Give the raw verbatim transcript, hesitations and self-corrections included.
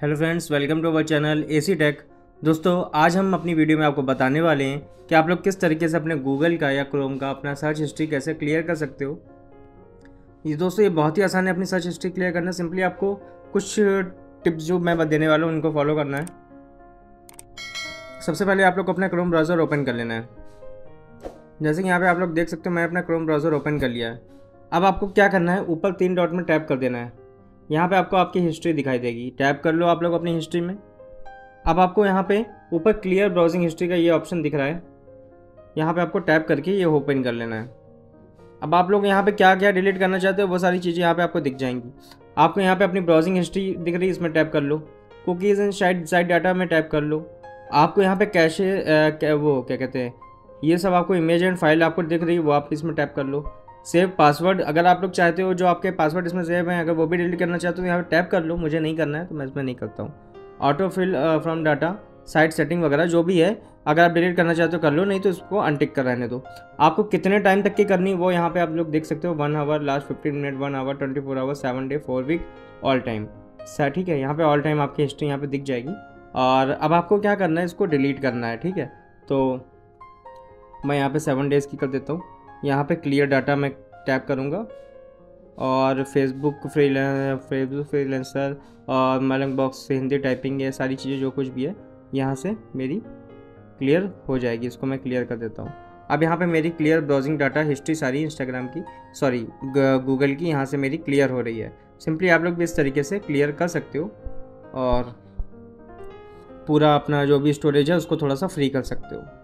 Hello friends, welcome to our channel AC tech. दोस्तों, आज हम अपनी वीडियो में आपको बताने वाले हैं कि आप लोग किस तरीके से अपने गूगल का या क्रोम का अपना सर्च हिस्ट्री कैसे क्लियर कर सकते हो। ये दोस्तों ये बहुत ही आसान है अपनी सर्च हिस्ट्री क्लियर करना। सिंपली आपको कुछ टिप्स जो मैं देने वाला हूँ उनको फॉलो करना है। सबसे पहले आप लोग को अपना क्रोम ब्राउज़र ओपन कर लेना है। जैसे कि यहाँ पे आप लोग देख सकते हो, मैं अपना क्रोम ब्राउज़र ओपन कर लिया है। अब आपको क्या करना है, ऊपर तीन डॉट में टैप कर देना है। यहाँ पे आपको आपकी हिस्ट्री दिखाई देगी, टैप कर लो आप लोग अपनी हिस्ट्री में। अब आपको यहाँ पे ऊपर क्लियर ब्राउजिंग हिस्ट्री का ये ऑप्शन दिख रहा है, यहाँ पे आपको टैप करके ये ओपन कर लेना है। अब आप लोग यहाँ पे क्या क्या डिलीट करना चाहते हो वो सारी चीज़ें यहाँ पे आपको दिख जाएंगी। आपको यहाँ पे अपनी ब्राउजिंग हिस्ट्री दिख रही है, इसमें टैप कर लो। Cookies and site site data में टैप कर लो। आपको यहाँ पे कैशे वो क्या कहते हैं, ये सब आपको इमेज एंड फाइल आपको दिख रही है, वो आप इसमें टैप कर लो। सेव पासवर्ड, अगर आप लोग चाहते हो जो आपके पासवर्ड इसमें सेव हैं अगर वो भी डिलीट करना चाहते हो यहाँ पे टैप कर लो। मुझे नहीं करना है तो मैं इसमें नहीं करता हूँ। Autofill from data, site setting वगैरह जो भी है, अगर आप डिलीट करना चाहते हो कर लो, नहीं तो इसको अनटिक कर रहने दो। आपको कितने टाइम तक की करनी वो यहाँ पे आप लोग देख सकते हो। One hour, last fifteen minute, one hour, twenty four hour, seven day, four week, all time. ठीक है, यहाँ पे ऑल टाइम आपकी हिस्ट्री यहाँ पे दिख जाएगी। और अब आपको क्या करना है, इसको डिलीट करना है। ठीक है, तो मैं यहाँ पे सेवन डेज़ की कर देता हूँ। यहाँ पे क्लियर डाटा में टैप करूँगा और फेसबुक फ्रीलांसर फेसबुक फ्रीलांसर और मलंग बॉक्स से हिंदी टाइपिंग, ये सारी चीज़ें जो कुछ भी है यहाँ से मेरी क्लियर हो जाएगी। इसको मैं क्लियर कर देता हूँ। अब यहाँ पे मेरी क्लियर ब्राउजिंग डाटा हिस्ट्री सारी इंस्टाग्राम की, सॉरी गूगल की, यहाँ से मेरी क्लियर हो रही है। सिंपली आप लोग भी इस तरीके से क्लियर कर सकते हो और पूरा अपना जो भी स्टोरेज है उसको थोड़ा सा फ्री कर सकते हो।